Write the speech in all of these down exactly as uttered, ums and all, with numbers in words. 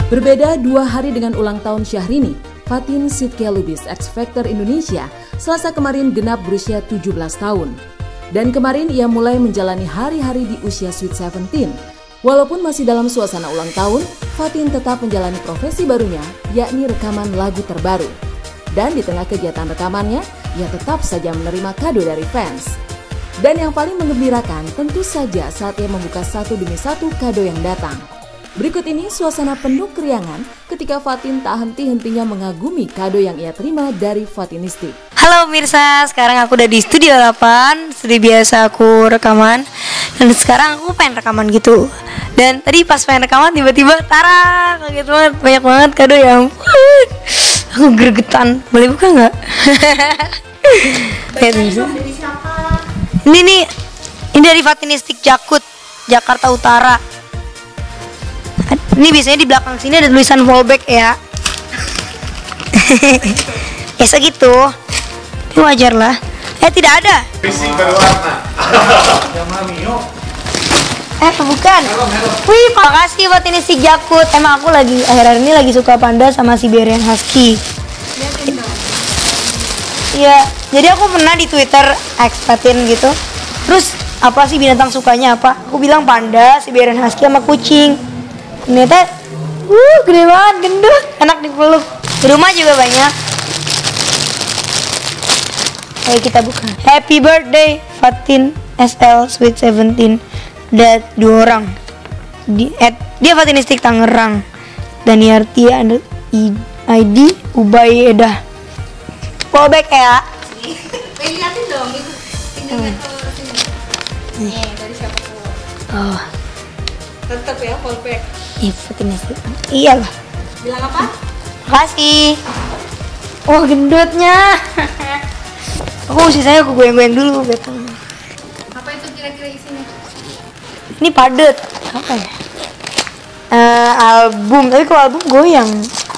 Berbeda dua hari dengan ulang tahun Syahrini, Fatin Shidqia Lubis X Factor Indonesia Selasa kemarin genap berusia tujuh belas tahun. Dan kemarin ia mulai menjalani hari-hari di usia Sweet Seventeen. Walaupun masih dalam suasana ulang tahun, Fatin tetap menjalani profesi barunya, yakni rekaman lagu terbaru. Dan di tengah kegiatan rekamannya, ia tetap saja menerima kado dari fans. Dan yang paling menggembirakan tentu saja saat ia membuka satu demi satu kado yang datang. Berikut ini suasana penuh keriangan ketika Fatin tak henti-hentinya mengagumi kado yang ia terima dari Fatinistik. Halo Mirsa, sekarang aku udah di Studio delapan. Seperti biasa aku rekaman. Dan sekarang aku pengen rekaman gitu. Dan tadi pas pengen rekaman tiba-tiba tara, kaget banget, banyak banget kado yang aku gregetan. Boleh buka nggak? Ini nih, ini dari Fatinistik Jakut, Jakarta Utara. Ini biasanya di belakang sini ada tulisan fallback ya. Biasa gitu. Ini wajar lah. Eh tidak ada. Fisik berwarna. Eh bukan. Wih, makasih buat ini si Jakut. Emang aku lagi akhir-akhir ini lagi suka panda sama Siberian Husky. Iya, jadi aku pernah di Twitter ekspatin gitu. Terus apa sih binatang sukanya apa? Aku bilang panda, Siberian Husky sama kucing. Ternyata, wuh gede banget, gendut, enak dipeluk. Di rumah juga banyak. Ayo kita buka. Happy birthday Fatin S L Sweet Seventeen. Ada dua orang. Di, at, dia Fatinistik Tangerang. Daniarti ada I D Ubaydah. Fallback ya. Lihatin dong itu. Pinjamkan ke sini. Nih dari siapa tuh? Oh. Tetap ya fallback. Iya, Fatinistik. Iyalah. Bilang apa? Makasih. Oh, gendutnya. Aku sisanya aku goyang-goyang dulu betul. Apa itu kira-kira isinya? Ini padet. Apa ya? Uh, album, tapi kalau album goyang.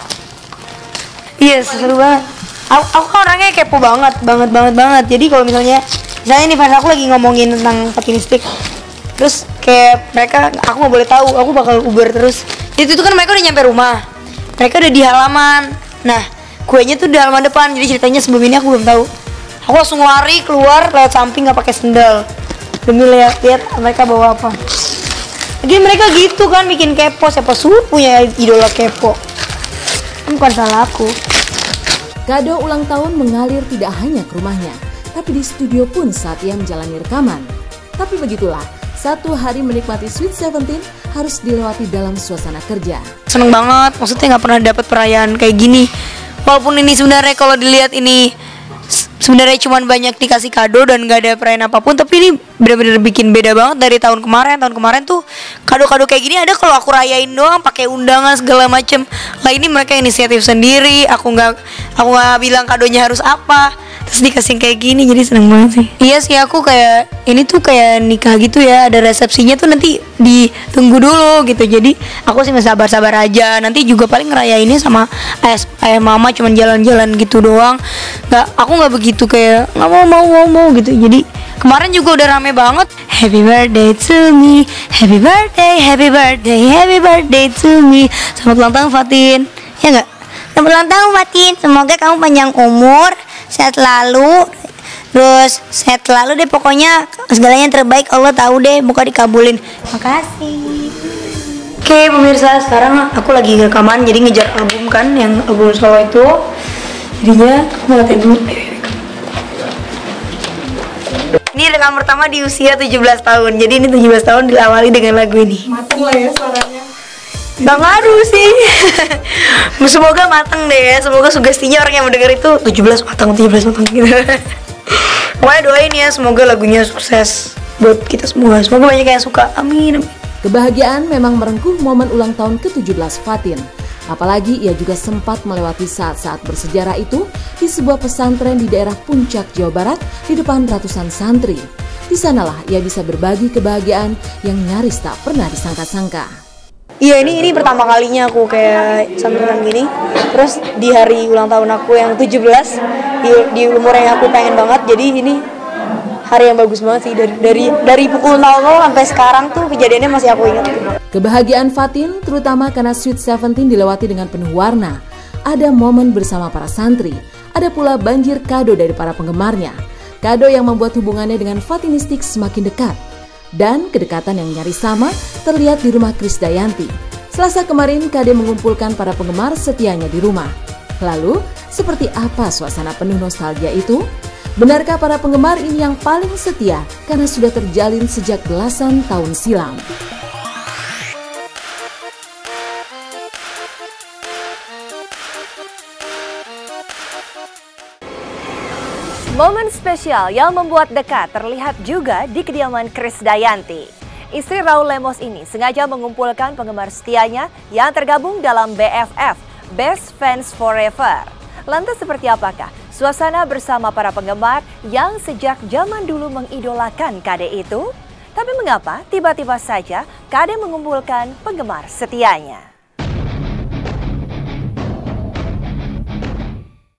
Iya, yes, seru banget. Aku, aku kan orangnya kepo banget, banget, banget, banget. Jadi kalau misalnya, misalnya nih fans aku lagi ngomongin tentang Fatinistik, terus kayak mereka, aku nggak boleh tahu, aku bakal uber terus. Itu tuh kan mereka udah nyampe rumah, mereka udah di halaman. Nah, kuenya tuh di halaman depan. Jadi ceritanya sebelum ini aku belum tahu. Aku langsung lari keluar lewat samping nggak pakai sendal demi lihat-lihat mereka bawa apa. Jadi mereka gitu kan bikin kepo. Siapa suruh punya idola kepo? Kan bukan salah aku. Kado ulang tahun mengalir tidak hanya ke rumahnya, tapi di studio pun saat ia menjalani rekaman. Tapi begitulah, satu hari menikmati Sweet Seventeen harus dilewati dalam suasana kerja. Seneng banget, maksudnya nggak pernah dapat perayaan kayak gini. Walaupun ini sebenarnya kalau dilihat ini sebenarnya cuma banyak dikasih kado dan nggak ada perayaan apapun, tapi ini benar-benar bikin beda banget dari tahun kemarin. Tahun kemarin tuh kado-kado kayak gini ada kalau aku rayain doang pakai undangan segala macem. Lah ini mereka inisiatif sendiri. Aku nggak aku nggak bilang kadonya harus apa, terus dikasih kayak gini, jadi seneng banget sih. Iya sih, aku kayak ini tuh kayak nikah gitu ya, ada resepsinya tuh nanti ditunggu dulu gitu. Jadi aku sih masih sabar-sabar aja. Nanti juga paling ngerayainnya sama ayah, ayah mama, cuman jalan-jalan gitu doang. Nggak, aku nggak begitu kayak nggak mau mau mau mau gitu. Jadi kemarin juga udah rame banget. Happy birthday to me, happy birthday, happy birthday, happy birthday to me. Selamat ulang tahun Fatin, ya nggak? Selamat ulang tahun Fatin. Semoga kamu panjang umur, sehat selalu, terus sehat selalu deh pokoknya, segalanya yang terbaik Allah tahu deh, moga dikabulin. Makasih. Oke pemirsa, sekarang aku lagi rekaman, jadi ngejar album kan, yang album solo itu. Jadinya aku mau latihan dulu. Ini rekam pertama di usia tujuh belas tahun. Jadi ini tujuh belas tahun diawali dengan lagu ini. Mateng lah ya suaranya. Gak ngaruh sih. Semoga mateng deh ya. Semoga sugestinya orang yang mendengar itu tujuh belas matang, tujuh belas matang gitu. Pokoknya doain ya, semoga lagunya sukses buat kita semua. Semoga banyak yang suka. Amin, amin. Kebahagiaan memang merengkuh momen ulang tahun ke tujuh belas Fatin. Apalagi ia juga sempat melewati saat-saat bersejarah itu di sebuah pesantren di daerah Puncak, Jawa Barat di depan ratusan santri. Di sanalah ia bisa berbagi kebahagiaan yang nyaris tak pernah disangka-sangka. Iya, ini ini pertama kalinya aku kayak santunan gini. Terus di hari ulang tahun aku yang tujuh belas, di, di umur yang aku pengen banget. Jadi ini hari yang bagus banget sih, dari dari dari pukul nol nol sampai sekarang tuh kejadiannya masih aku ingat. Kebahagiaan Fatin terutama karena Sweet Seventeen dilewati dengan penuh warna. Ada momen bersama para santri, ada pula banjir kado dari para penggemarnya. Kado yang membuat hubungannya dengan Fatinistik semakin dekat. Dan kedekatan yang nyaris sama terlihat di rumah Krisdayanti. Selasa kemarin K D mengumpulkan para penggemar setianya di rumah. Lalu, seperti apa suasana penuh nostalgia itu? Benarkah para penggemar ini yang paling setia karena sudah terjalin sejak belasan tahun silam? Momen spesial yang membuat dekat terlihat juga di kediaman Krisdayanti. Istri Raul Lemos ini sengaja mengumpulkan penggemar setianya yang tergabung dalam B F F, Best Fans Forever. Lantas seperti apakah suasana bersama para penggemar yang sejak zaman dulu mengidolakan K D itu? Tapi mengapa tiba-tiba saja K D mengumpulkan penggemar setianya?